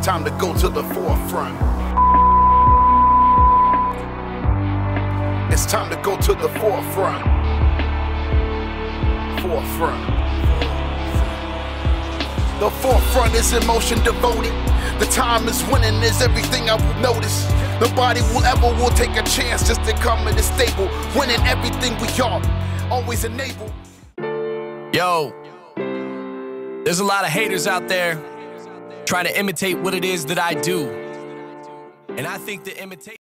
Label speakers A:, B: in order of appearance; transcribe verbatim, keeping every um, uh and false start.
A: time to go to the forefront. It's time to go to the forefront. Forefront. The forefront is emotion devoted. The time is winning is everything I will notice. Nobody will ever will take a chance just to come in the stable. Winning everything we are, always enable.
B: Yo, there's a lot of haters out there trying to imitate what it is that I do. And I think the imitation